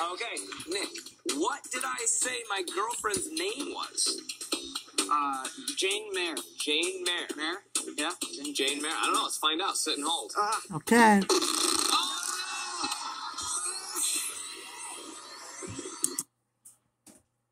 Okay, Nick, what did I say my girlfriend's name was? Jane Mayer. Jane Mayer. Mayer? Yeah? Jane Mayer. I don't know. Let's find out. Sit and hold. Okay. Oh!